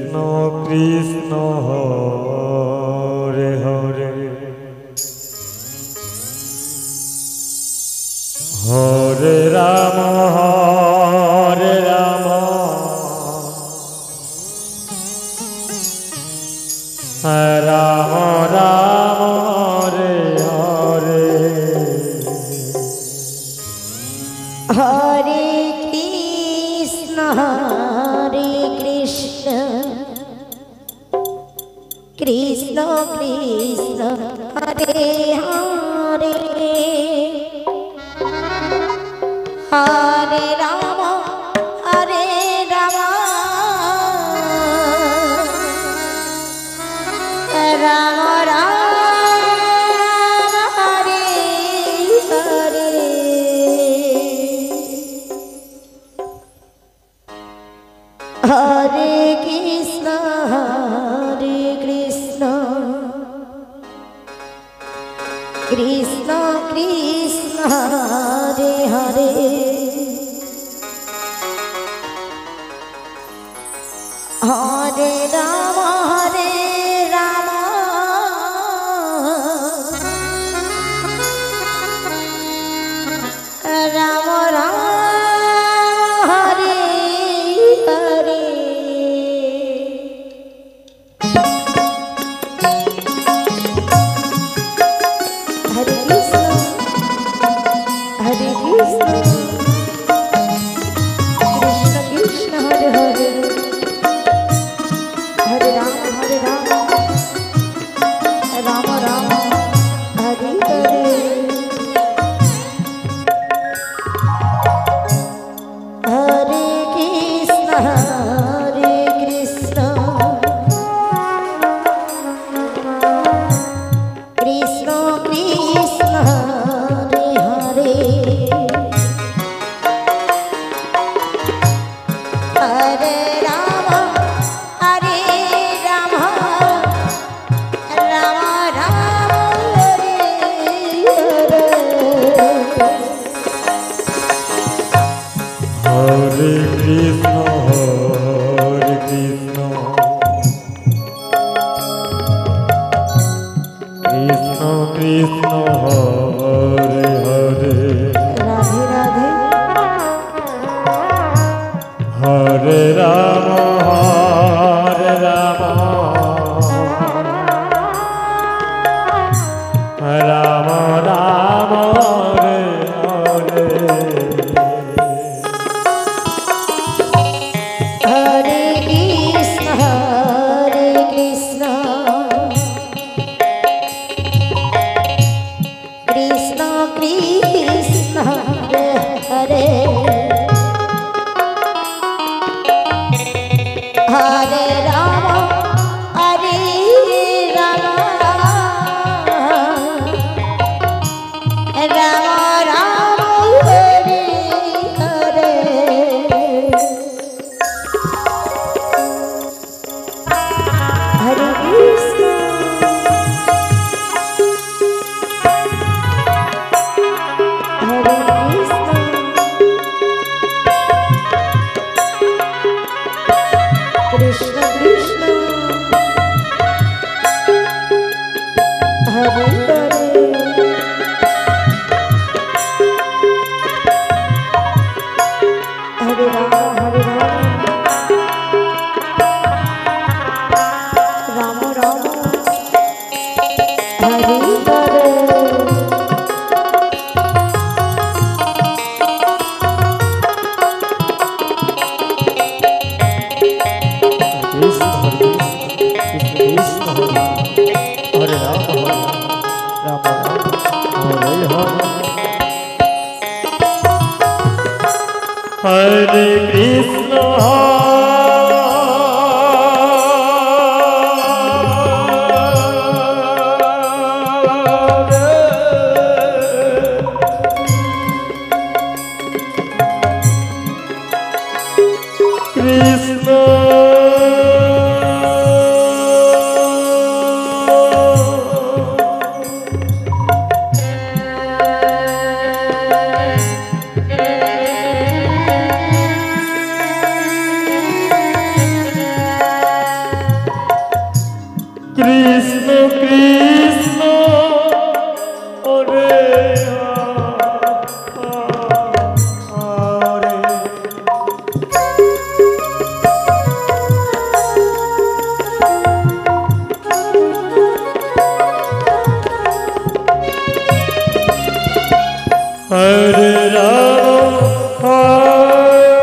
Krishna Krishna Hare Hare Hare Ram Ram Ram Hare Hare Hare Krishna Krishna Krishna Hare Hare Hare Ram Ram Ram Hare Hare Hare Krishna Krishna Krishna Hare Hare Hare Ram Ram Ram Hare Hare Hare Krishna Krishna Krishna Hare Hare Hare Ram Ram Ram Hare Hare Hare Krishna Krishna Krishna Hare Hare Hare Ram Ram Ram Hare Hare Hare Krishna Krishna Krishna Hare Hare Radhe Radhe Hare Ram Ram Ram Hare Hare Hare Krishna Krishna Krishna Hare Hare Hare Ram Ram Ram Hare Hare Hare Krishna Krishna Krishna Hare Hare Hare Ram Ram Ram Hare Hare Hare Ram Hare Hare Krishna Hare Rama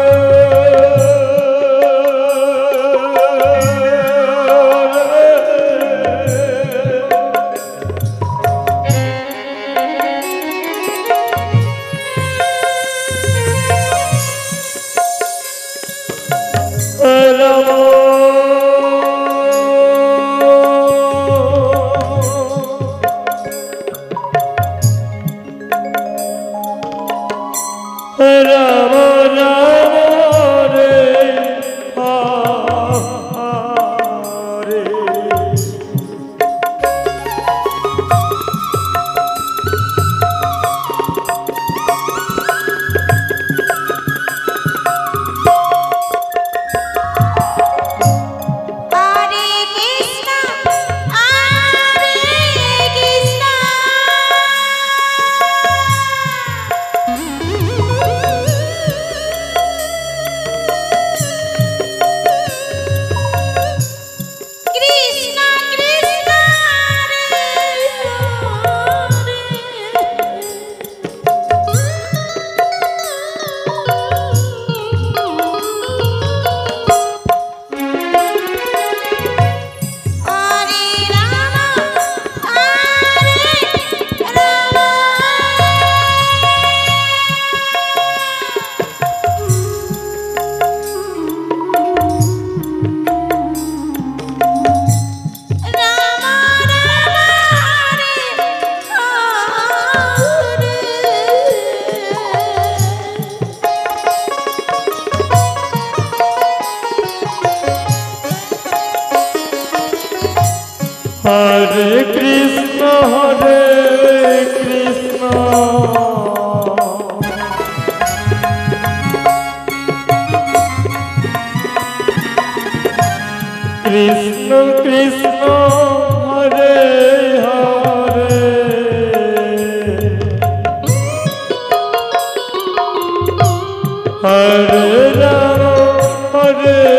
Hare Krishna Hare Krishna Krishna Krishna Hare Hare Hare Rama Hare